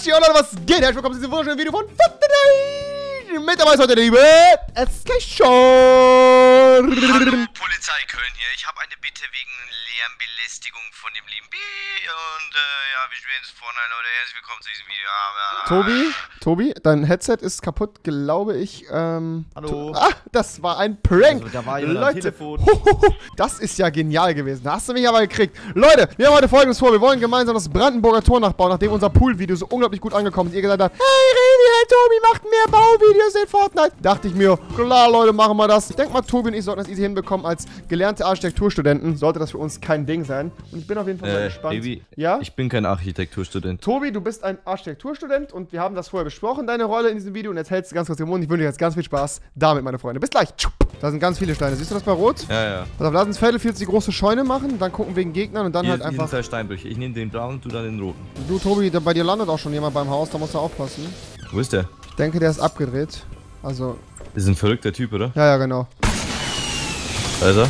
Yo Leute, was geht? Herzlich willkommen zu diesem wunderschönen Video von Fortnite. Mit dabei ist heute der liebe Escation. Hallo, Polizei Köln hier. Ich habe eine Bitte wegen Lärmbelästigung von dem lieben B. Und ja, wir spielen jetzt Fortnite, Leute. Herzlich willkommen zu diesem Video. Tobi, dein Headset ist kaputt, glaube ich. Hallo. Das war ein Prank. Also, da war jemand am Telefon. Das ist ja genial gewesen. Da hast du mich aber gekriegt. Leute, wir haben heute Folgendes vor. Wir wollen gemeinsam das Brandenburger Tor nachbauen, nachdem unser Pool-Video so unglaublich gut angekommen ist. Ihr gesagt habt, hey Revi, hey Tobi, macht mehr Bauvideos in Fortnite. Dachte ich mir, klar Leute, machen wir das. Ich denke mal, Tobi und ich sollten das easy hinbekommen als gelernte Architekturstudenten. Sollte das für uns kein Ding sein. Und ich bin auf jeden Fall sehr gespannt. Revi, ja? Ich bin kein Architekturstudent. Tobi, du bist ein Architekturstudent und wir haben das vorher besprochen, deine Rolle in diesem Video. Und jetzt hältst du ganz kurz den Mund. Ich wünsche dir jetzt ganz viel Spaß damit, meine Freunde. Bis gleich. Da sind ganz viele Steine. Siehst du das bei Rot? Ja, ja. Also lass uns Battlefield die große Scheune machen, dann gucken wegen Gegnern und dann Hier, halt hier sind einfach... 2 Steinbrüche. Ich nehme den braunen, du dann den roten. Du, Tobi, bei dir landet auch schon jemand beim Haus, da musst du aufpassen. Wo ist der? Ich denke, der ist abgedreht. Also... Das ist ein verrückter Typ, oder? Ja, ja, genau. Da ist er.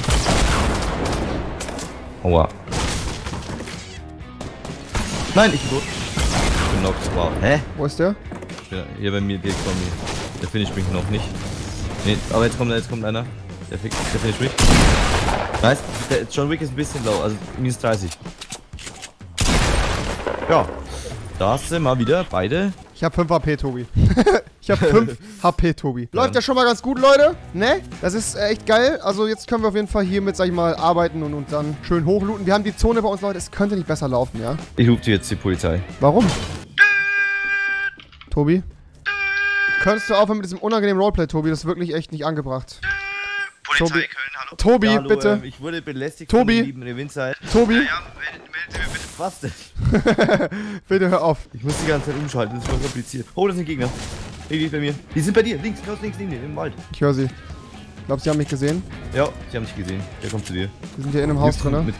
Aua. Nein, ich bin tot. Ich bin knocked. Wow. Hä? Wo ist der? Ich bin hier bei mir, direkt vor mir. Der finisht mich noch nicht. Nee, aber jetzt kommt einer. Der finisht mich. Nice. Der John Wick ist ein bisschen low, also minus 30. Ja. Da sind mal wieder beide. Ich hab 5 HP, Tobi. Ich hab 5 HP, Tobi. Läuft ja schon mal ganz gut, Leute. Ne? Das ist echt geil. Also jetzt können wir auf jeden Fall hier mit, sag ich mal, arbeiten und dann schön hochlooten. Wir haben die Zone bei uns, Leute. Es könnte nicht besser laufen, ja? Ich rufe jetzt die Polizei. Warum? Tobi? Könntest du aufhören mit diesem unangenehmen Roleplay, Tobi? Das ist wirklich echt nicht angebracht. Polizei Tobi. Köln, hallo. Tobi, Ja, hallo, bitte. Ich wurde belästigt Tobi. von dem lieben Revinzeit. Tobi, Ja, melden Sie mir bitte. Was denn? bitte hör auf. Ich muss die ganze Zeit umschalten, das ist voll kompliziert. Oh, das sind Gegner. Die bei mir. Die sind bei dir, links neben dir, im Wald. Ich höre sie. Glaubst du, sie haben mich gesehen? Ja, sie haben dich gesehen. Der kommt zu dir. Wir sind hier in einem Haus drin, ne?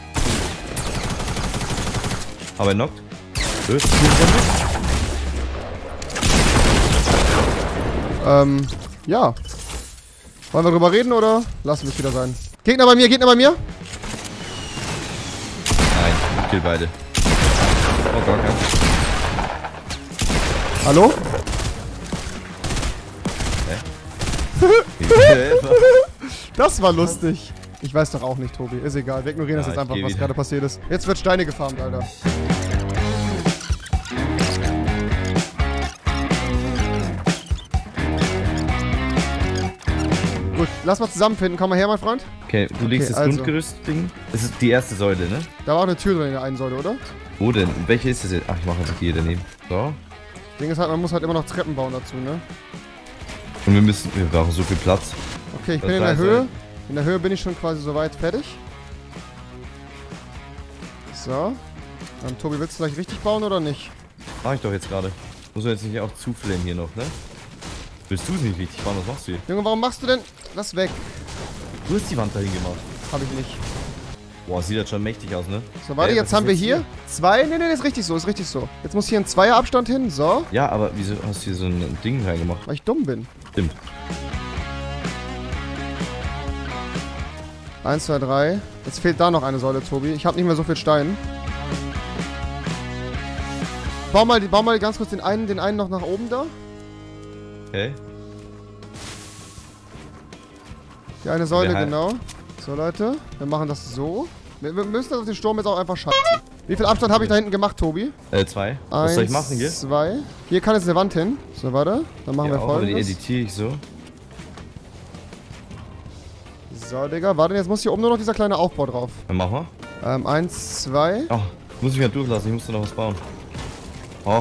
Aber er knockt. Löst. Ja. Wollen wir drüber reden oder lassen wir es wieder sein? Gegner bei mir, Gegner bei mir. Nein, ich kill beide. Oh Gott, ja. Hallo? Das war lustig. Ich weiß doch auch nicht, Tobi. Ist egal. Wir ignorieren das Ja, jetzt einfach, ich geh was wieder. gerade passiert ist. Jetzt wird Steine gefarmt, Alter. Gut, lass mal zusammenfinden. Komm mal her, mein Freund. Okay, du legst das also. Grundgerüst-Ding. Das ist die erste Säule, ne? Da war auch eine Tür drin in der einen Säule, oder? Wo denn? Welche ist das jetzt? Ach, ich mache einfach hier daneben. So. Ding ist halt, man muss halt immer noch Treppen bauen dazu, ne? Und wir brauchen so viel Platz. Okay, ich Das bin in der heißt, Höhe. In der Höhe bin ich schon quasi soweit fertig. So. Tobi, willst du gleich richtig bauen oder nicht? Mach ich doch jetzt gerade. Muss man jetzt nicht auch zuflammen hier noch, ne? Willst du es nicht richtig bauen? Was machst du hier? Junge, warum machst du denn... Lass weg. Du hast die Wand dahin gemacht. Hab ich nicht. Boah, sieht das schon mächtig aus, ne? So, warte, jetzt was haben ist wir jetzt hier hier? 2. Nee, ist richtig so, ist richtig so. Jetzt muss hier ein Zweierabstand hin. So. Ja, aber wieso hast du hier so ein Ding reingemacht? Weil ich dumm bin. Stimmt. 1, 2, 3. Jetzt fehlt da noch eine Säule, Tobi. Ich habe nicht mehr so viel Stein. Bau mal ganz kurz den einen noch nach oben da. Okay. Die eine Säule, Der halt- genau. So, Leute. Wir machen das so. Wir müssen das auf den Sturm jetzt auch einfach schaffen. Wie viel Abstand habe ich da hinten gemacht, Tobi? 2. Was soll ich machen hier? 2. Hier kann jetzt eine Wand hin. So, warte. Dann machen Ja, wir auch, aber die folgendes. editiere ich so. So, Digga. Warte, jetzt muss hier oben nur noch dieser kleine Aufbau drauf. Dann machen wir. 1, 2. Ach, muss ich mal durchlassen, ich muss da noch was bauen. Och,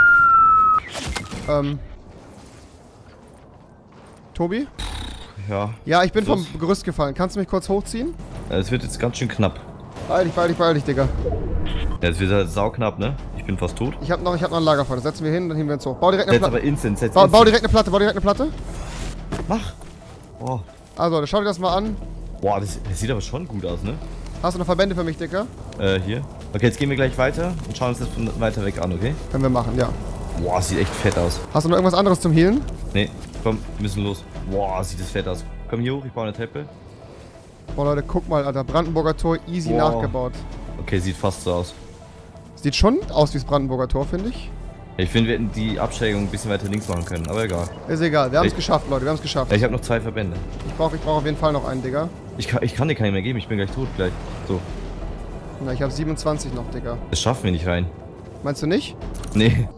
Tobi? ja. Ja, ich bin Los. vom Gerüst gefallen. Kannst du mich kurz hochziehen? Es wird jetzt ganz schön knapp. Beeil dich, Digga. Ja, es wird halt sauknapp, ne? Ich bin fast tot. Ich hab noch ein Lagerfeuer. Das setzen wir hin, dann heben wir uns hoch. Bau direkt eine Setz Platte. aber instant, setz Bau instant. direkt eine Platte, Mach! Oh. Also, schau dir das mal an. Boah, das sieht aber schon gut aus, ne? Hast du noch Verbände für mich, Digga? Hier. Okay, jetzt gehen wir gleich weiter und schauen uns das von weiter weg an, okay? Können wir machen, ja. Boah, sieht echt fett aus. Hast du noch irgendwas anderes zum Healen? Nee, komm, wir müssen los. Boah, sieht das fett aus. Komm hier hoch, ich baue eine Treppe. Boah, Leute, guck mal, Alter. Brandenburger Tor easy Wow. nachgebaut. Okay, sieht fast so aus. Sieht schon aus wie das Brandenburger Tor, finde ich. Ich finde, wir hätten die Abschrägung ein bisschen weiter links machen können, aber egal. Ist egal, wir haben es geschafft, Leute, wir haben es geschafft. Ich habe noch 2 Verbände. Ich brauch auf jeden Fall noch einen, Digga. Ich kann dir keinen mehr geben, ich bin gleich tot gleich. So. Na, ich habe 27 noch, Digga. Das schaffen wir nicht rein. Meinst du nicht? Nee.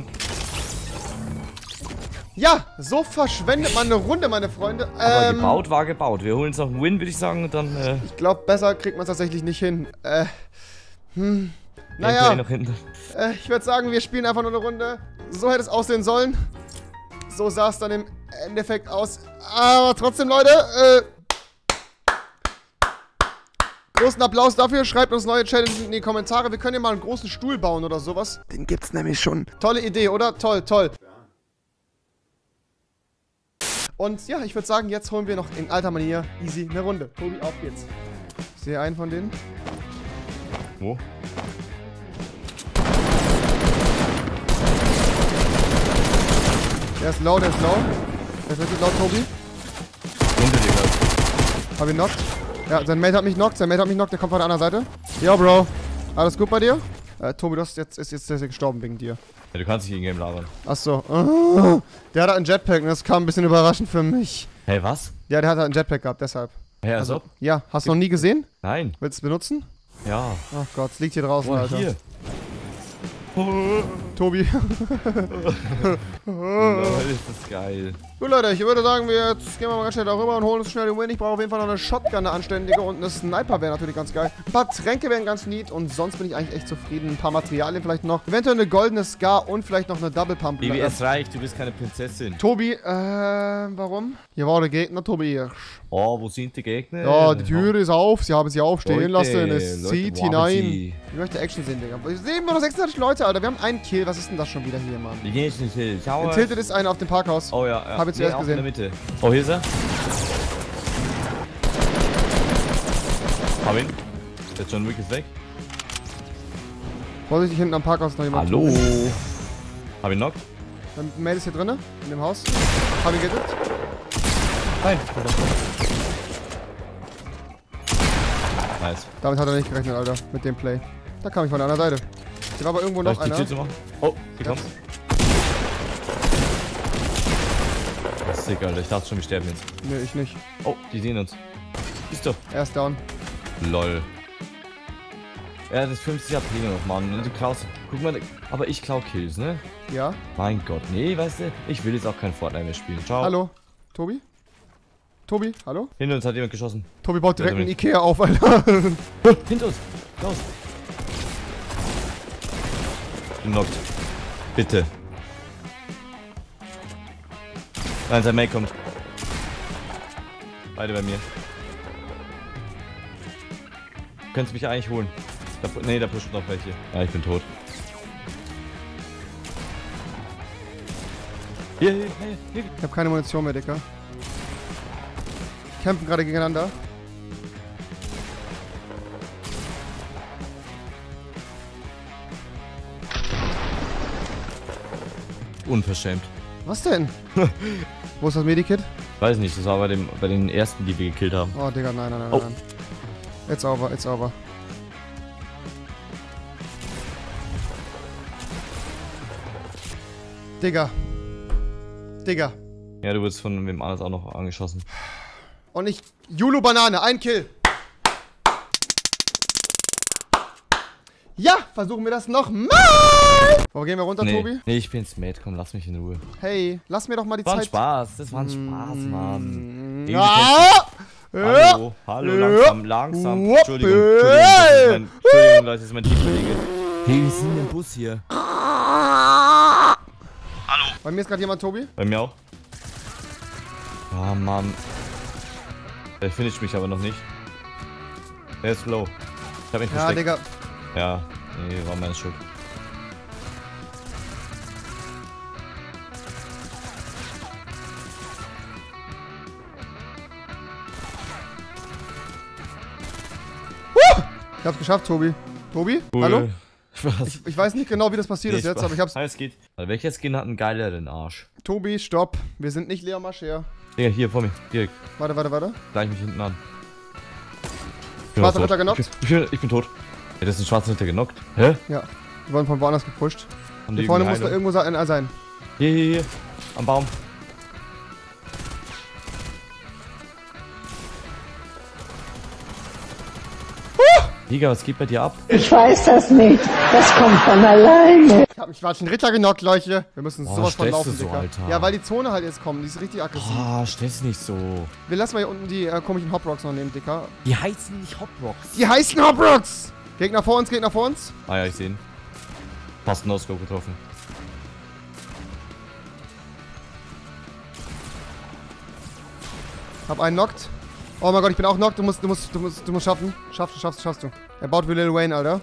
Ja, so verschwendet man eine Runde, meine Freunde. Aber gebaut war gebaut. Wir holen uns noch einen Win, würde ich sagen, und dann, Ich glaube, besser kriegt man es tatsächlich nicht hin. Gameplay Naja, noch hinten. ich würde sagen, wir spielen einfach nur eine Runde. So hätte es aussehen sollen. So sah es dann im Endeffekt aus. Aber trotzdem, Leute, großen Applaus dafür. Schreibt uns neue Challenges in die Kommentare. Wir können ja mal einen großen Stuhl bauen oder sowas. Den gibt's nämlich schon. Tolle Idee, oder? Toll, toll. Und ja, ich würde sagen, jetzt holen wir noch in alter Manier easy eine Runde. Tobi, auf geht's. Ich sehe einen von denen. Wo? Der ist low, der ist low. Der ist richtig laut, Tobi. Unter dir, glaub Hab ihn knockt. Ja, sein Mate hat mich knockt, der kommt von der anderen Seite. Yo, Bro. Alles gut bei dir? Tobi, du ist jetzt gestorben wegen dir. Ja, du kannst nicht in Game labern. Achso. Der hat einen Jetpack und das kam ein bisschen überraschend für mich. Hey, was? Ja, der hat einen Jetpack gehabt, deshalb. Hey, also? Ja, hast du noch nie gesehen? Nein. Willst du es benutzen? Ja. Ach Gott, es liegt hier draußen, Oh, Alter. hier. Tobi. Lol, ist das geil. Gut, Leute, ich würde sagen, wir jetzt gehen wir mal ganz schnell darüber und holen uns schnell den Win. Ich brauche auf jeden Fall noch eine Shotgun, eine anständige, und eine Sniper wäre natürlich ganz geil. Ein paar Tränke wären ganz neat und sonst bin ich eigentlich echt zufrieden. Ein paar Materialien vielleicht noch. Eventuell eine goldene Scar und vielleicht noch eine Double Pump. Baby, es reicht, du bist keine Prinzessin. Tobi, warum? Hier war der Gegner, Tobi. Oh, wo sind die Gegner? Ja, die Tür ist auf, sie haben sie aufstehen Leute, lassen, es Leute, zieht wo haben hinein. sie? Ich möchte Action sehen, Digga. Wir sehen nur noch 26 Leute, Alter. Wir haben einen Kill. Was ist denn das schon wieder hier, Mann? Die gehen jetzt nicht hin. In Tilted ist einer auf dem Parkhaus. Oh ja, ja. Hab ich zuerst auch gesehen. In der Mitte. Oh, hier ist er. Hab ihn. Der John Wick ist weg. Vorsichtig, hinten am Parkhaus noch jemand. Hallo. Hab ihn knockt. Dann Mate ist hier drinne, in dem Haus. Hab ihn gedippt. Nein. Nice. Damit hat er nicht gerechnet, Alter. Mit dem Play. Da kam ich von der anderen Seite. Hier war aber irgendwo Soll noch ich die einer. Tür zu machen? Oh, die Ja. kommt. Das ist sick, Alter. Ich dachte schon, wir sterben jetzt. Nee, ich nicht. Oh, die sehen uns. Siehst du? Er ist down. Lol. Ja, das ist 50 AP noch, Mann. Du klaust. Guck mal, aber ich klau Kills, ne? Ja. Mein Gott, nee, weißt du, ich will jetzt auch kein Fortnite mehr spielen. Ciao. Hallo. Tobi? Tobi, hallo? Hinter uns hat jemand geschossen. Tobi baut direkt Ja, einen Ikea auf, Alter. Hinter uns. Klaus. Knockt. Bitte. Nein, sein Mate kommt. Beide bei mir. Du könntest mich eigentlich holen. Da pusht noch welche. Ja, ich bin tot. Hier. Ich hab keine Munition mehr, Dicker. Kämpfen gerade gegeneinander. Unverschämt. Was denn? Wo ist das Medikit? Weiß nicht, das war bei den ersten, die wir gekillt haben. Oh, Digga, nein. Oh. It's over, it's over. Digga. Ja, du wirst von wem anders auch noch angeschossen. Und ich... Julu Banane, ein Kill. Ja, versuchen wir das nochmal. Wo gehen wir runter, Tobi? Nee, ich bin's Mate, komm, lass mich in Ruhe. Hey, lass mir doch mal die Das war ein Zeit... Spaß, das war ein Spaß, Mann. Baby, Ja! Hallo, langsam. Entschuldigung, Leute, das ist mein Teamkollege. Hey, wir sind im Bus hier. Hallo. Bei mir ist gerade jemand, Tobi. Bei mir auch. Ah, Mann. Der finisht mich aber noch nicht. Der ist low. Ich hab ihn Ja, versteckt. Digga. Ja, nee, war meine Schuld. Ich hab's geschafft, Tobi. Tobi? Cool. Hallo? Was? Ich weiß nicht genau, wie das passiert ist jetzt, aber ich hab's... Alles geht. Also, welcher Skin hat einen geileren Arsch? Tobi, stopp. Wir sind nicht Lea Mascher. Digga, hier vor mir. Direkt. Warte. Gleich mich hinten an. Schwarzer Ritter genockt? Ich bin tot. Ja, das ist ein schwarzer Ritter genockt. Hä? Ja. Wir wurden von woanders gepusht. Hier vorne muss da irgendwo sein. Hier. Am Baum. Digga, was geht bei dir ab? Ich weiß das nicht. Das kommt von alleine. Ich hab mich falschen Ritter genockt, Leute. Wir müssen sowas von laufen, so, Digga. Alter. Ja, weil die Zone halt jetzt kommt. Die ist richtig aggressiv. Ah, stress nicht so. Wir lassen mal hier unten die komischen Hop Rocks noch nehmen, Dicker. Die heißen nicht Hot Rocks. Die heißen Hop Rocks! Gegner vor uns, Gegner vor uns. Ah ja, ich sehe ihn. Fast einen No-Scope getroffen. Hab einen knockt. Oh mein Gott, ich bin auch knockt. Du musst schaffen. Schaffst du. Er baut wie Lil Wayne, Alter.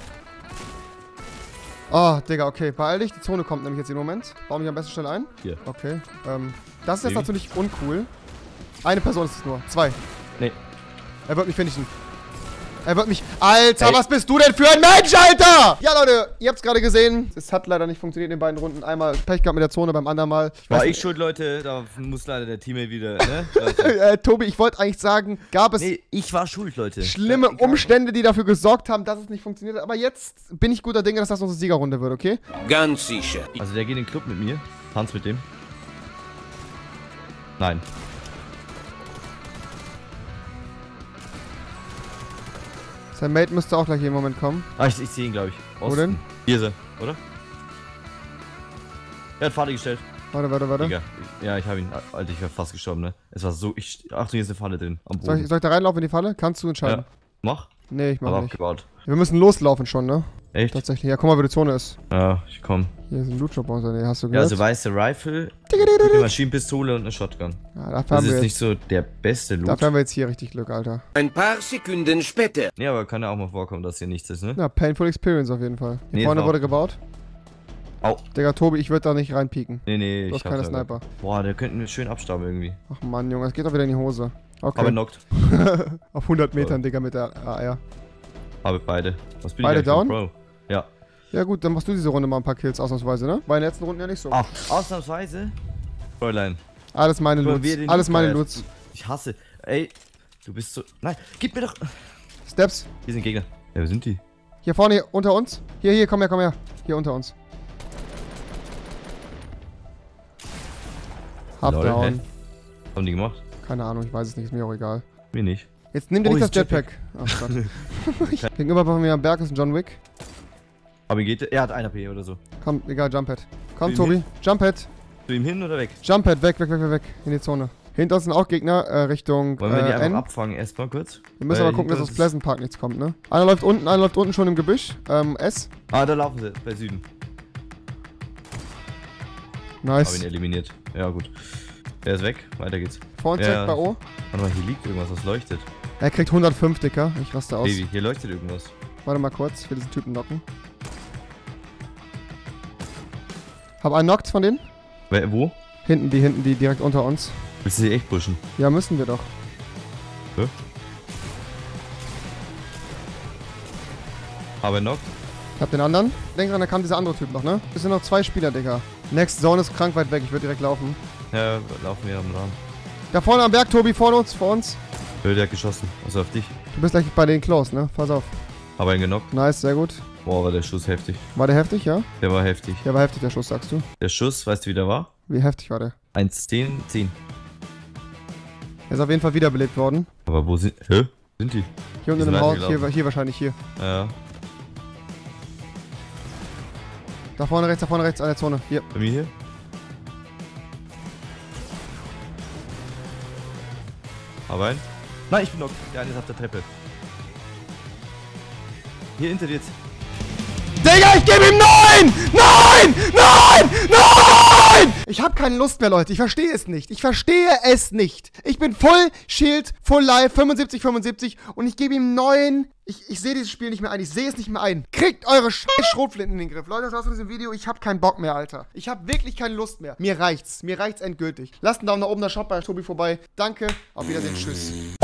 Oh, Digga, okay. Beeil dich. Die Zone kommt nämlich jetzt im Moment. Bau mich am besten schnell ein. Hier. Okay. Das ist jetzt natürlich uncool. Eine Person ist es nur. 2. Nee. Er wird mich finishen. Er wird mich... Alter, was bist du denn für ein Mensch, Alter? Ja, Leute, ihr habt's gerade gesehen. Es hat leider nicht funktioniert in den beiden Runden. Einmal Pech gehabt mit der Zone, beim anderen Mal... War ich schuld, Leute. Da muss leider der Teammate wieder, ne? Tobi, ich wollte eigentlich sagen, gab es... Nee, ich war schuld, Leute. Schlimme Umstände, die dafür gesorgt haben, dass es nicht funktioniert hat. Aber jetzt bin ich guter Dinge, dass das unsere Siegerrunde wird, okay? Ganz sicher. Also der geht in den Club mit mir. Tanz mit dem. Nein. Sein Mate müsste auch gleich jeden Moment kommen. Ah, ich sehe ihn, glaube ich. Wo denn? Hier ist er, oder? Er hat Falle gestellt. Warte. Digga. Ja, ich habe ihn. Alter, ich wäre fast gestorben, ne? Es war so... Achtung, hier ist eine Falle drin. Am Soll Boden. ich da reinlaufen in die Falle? Kannst du entscheiden. Ja. Mach. Nee, ich mach Aber nicht. abgebaut. Wir müssen loslaufen schon, ne? Echt? Tatsächlich. Ja, guck mal, wo die Zone ist. Ja, ich komm. Hier ist ein Loot-Shop bei uns. Nee, hast du Ja, gehört? also weiße Rifle, eine Maschinenpistole und eine Shotgun. Ja, dafür Das haben wir ist jetzt, nicht so der beste Loot. dafür haben wir jetzt hier richtig Glück, Alter. Ein paar Sekunden später. Nee, aber kann ja auch mal vorkommen, dass hier nichts ist, ne? Ja, Painful Experience auf jeden Fall. Hier Nee, vorne war- wurde gebaut. Au. Digga, Tobi, ich würde da nicht reinpieken. Nee, Du hast ich keine hab's aber. Sniper. Boah, der könnte mir schön abstauben irgendwie. Ach Mann, Junge, es geht doch wieder in die Hose. Okay. Aber knockt. Auf 100 Metern, Digga, mit der AR. Habe beide. Was bin Beide ich eigentlich, down? Bro? Ja. Ja gut, dann machst du diese Runde mal ein paar Kills ausnahmsweise, ne? War in den letzten Runden ja nicht so. Ah, ausnahmsweise? Fräulein. Alles meine Guck mal, Loots. wie er den Alles Loot meine feiert. Loots. Ich hasse. Ey, du bist so... Nein, gib mir doch... Steps. Hier sind Gegner. Ja, wo sind die? Hier vorne, hier, unter uns. Hier, komm her. Hier unter uns. Hab Lol, down. hä? Was haben die gemacht? Keine Ahnung, ich weiß es nicht, ist mir auch egal. Mir nicht. Jetzt nimm dir Oh, nicht das ist Jetpack. Jetpack. Ach Gott. Gegenüber bei mir am Berg ist ein John Wick. Aber geht... Er hat 1 AP oder so. Komm, egal, Jump-Head. Komm, Zu ihm Tobi. hin? Jump-Head. Zu ihm hin oder weg? Jump-Head, weg. In die Zone. Hinter uns sind auch Gegner, Richtung Wollen wir die einfach N. abfangen erstmal kurz? Wir müssen aber gucken, dass aus Pleasant Park nichts kommt, ne? Einer läuft unten schon im Gebüsch. S. Ah, da laufen sie. Bei Süden. Hab Nice. ihn eliminiert. Ja, gut. Der ist weg. Weiter geht's. Vor uns direkt bei O. Warte mal, hier liegt irgendwas, was leuchtet. Er kriegt 105, Dicker. Ich raste aus. Baby, hier leuchtet irgendwas. Warte mal kurz, ich will diesen Typen knocken. Hab einen knockt von denen. Wo? Hinten die direkt unter uns. Willst du sie echt pushen? Ja, müssen wir doch. Hä? Aber noch? Ich hab den anderen. Denk dran, da kam dieser andere Typ noch, ne? Es sind noch 2 Spieler, Digga. Next Zone ist krank weit weg, ich würde direkt laufen. Ja, laufen wir am Rahmen. Da vorne am Berg, Tobi, vor uns. Der hat geschossen. Also auf dich. Du bist gleich bei den Close, ne? Pass auf. Aber ihn genockt. Nice, sehr gut. Boah, war der Schuss heftig. War der heftig, ja? Der war heftig. Der war heftig, der Schuss, sagst du. Der Schuss, weißt du, wie der war? Wie heftig war der? 1,10, 10. Er ist auf jeden Fall wiederbelebt worden. Aber wo sind... Hä? Sind die? Hier unten sind im Haus, weitergelaufen. hier wahrscheinlich, hier. Ja. Da vorne rechts an der Zone. Hier. Bei mir hier? Aber ein? Nein, ich bin noch. Der eine ist auf der Treppe. Hier hinter dir jetzt. Digga, ich gebe ihm 9! Nein! Nein! Nein! Ich habe keine Lust mehr, Leute. Ich verstehe es nicht. Ich bin Full Shield, Full Life, 75 und ich gebe ihm 9. Ich sehe dieses Spiel nicht mehr ein. Ich sehe es nicht mehr ein. Kriegt eure scheiß Schrotflinten in den Griff. Leute, das war's von diesem Video. Ich habe keinen Bock mehr, Alter. Ich habe wirklich keine Lust mehr. Mir reicht's. Mir reicht's endgültig. Lasst einen Daumen nach oben, da schaut bei Tobi vorbei. Danke. Auf Wiedersehen. Tschüss.